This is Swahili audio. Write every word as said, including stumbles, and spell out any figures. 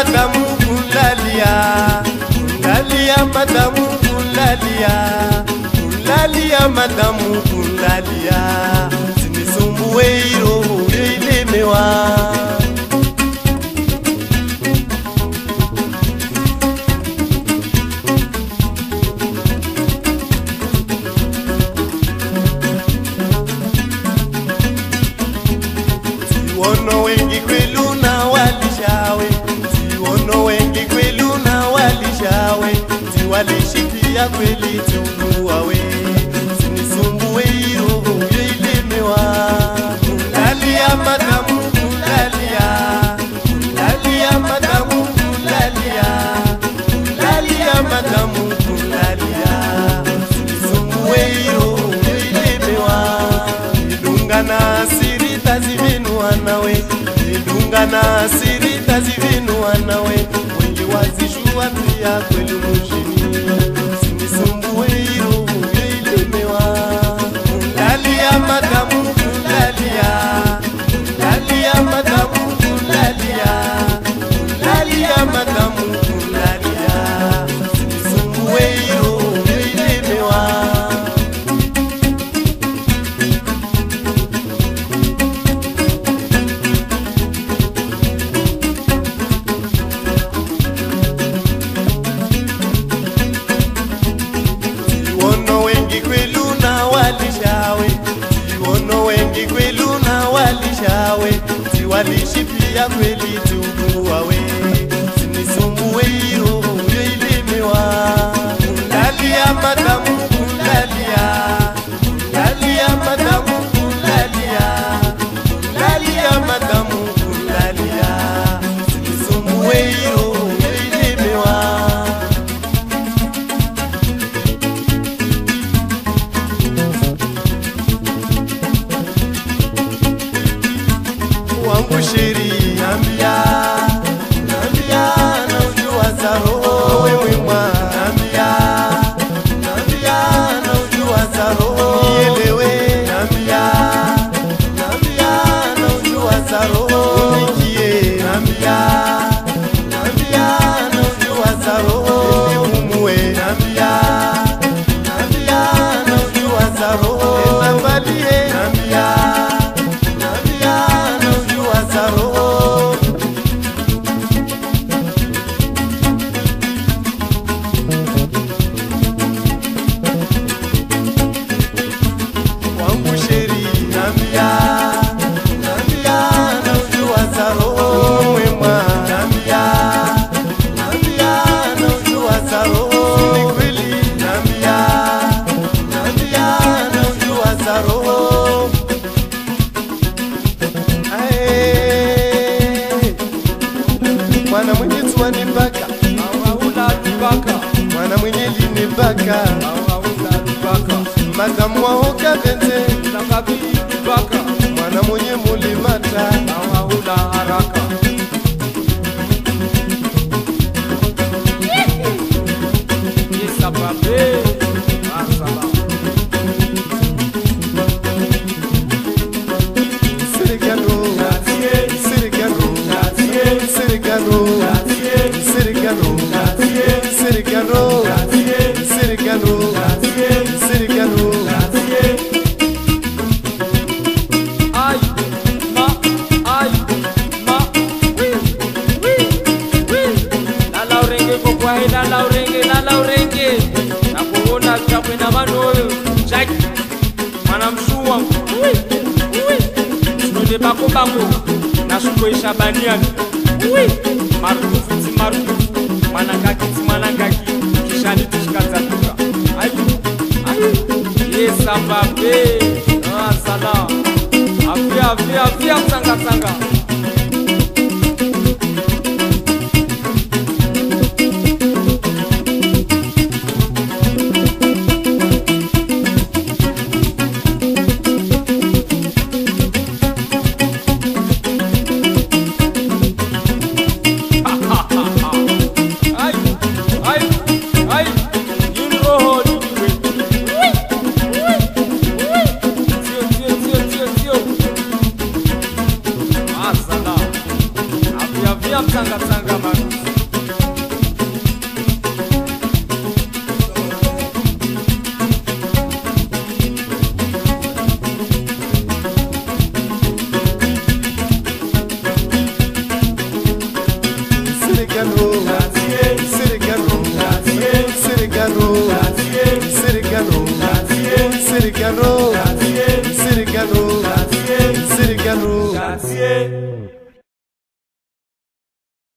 madamu kulalia, kulalia madamu kulalia, kulalia madamu kulalia, sinisumbuwe roho ilemewa. Siono wengi kwelu na walishawe, siono wengi kwelu na walishawe, tiwalishipia kweli tiunuawe, sinisumbuwe roho ilemewa. Kulalia madamu kulalia, kulalia madamu kulalia, kulalia madamu kulalia, sinisumbuwe roho ilemewa. Idungana siri tazivinua nawe, idungana siri tazivinua nawe, wengi wazijua pia kweli mjini, sinisumbuwe roho ilemewa. Kulalia madamu kulalia, kulalia madamu kulalia, kulalia madamu kulalia, sinisumbuwe roho ilemewa. Siono wengi kwelu na walishawe, siono wengi kwelu na walishawe, tiwalishipia kweli tiunuawe, sinisumbuwe roho ilemewa. Kulalia madamu kulalia, kulalia madamu kulalia, kulalia madamu kulalia, sinisumbuwe roho ilemewa. Wangu shiri nambia, nambia na ujua za roho wewe mwa, nambia, nambia na ujua za roho nielewe, nambia, nambia na ujua za roho unikie, nambia, nambia na ujua za roho niumue, nambia, nambia na ujua za roho nambalie, nambia, nambia na ujua za roho. Wangu sheri nambia, nambia na ujua za roho mwema, nambia, nambia na ujua za roho ni kweli, nambia, nambia na ujua za roho. Ae, mwana mwenye tuwa ni baka, Awawula tubaka, mwana mwenye li ni baka, awawula tubaka, madamu waoka bente, nakabili tubaka, mwana mwenye mulimata. awawula haraka. Yesa babe, asala. Sirigano, Sirigano, Sirigano, Sirigano, Sirigano, Sirigano, Sirigano. Ay, ma, ay, ma, wi, wi, wi. La laurenge kwa hela laurenge, la laurenge. Na kuona chapwe na manoyo, Jack. Mana mshuwa, wi, wi. Sunode bako bako, na shuko ishabaniani. Wi, marufu ti marufu, manangaki ti manangaki. Kishani tishikaza tuka. Ay, ay, yesa babe, ah salam. Afia, afia, afia, tanga, tanga. Ha! Sirigano, Sirigano, Sirigano, Sirigano, Sirigano.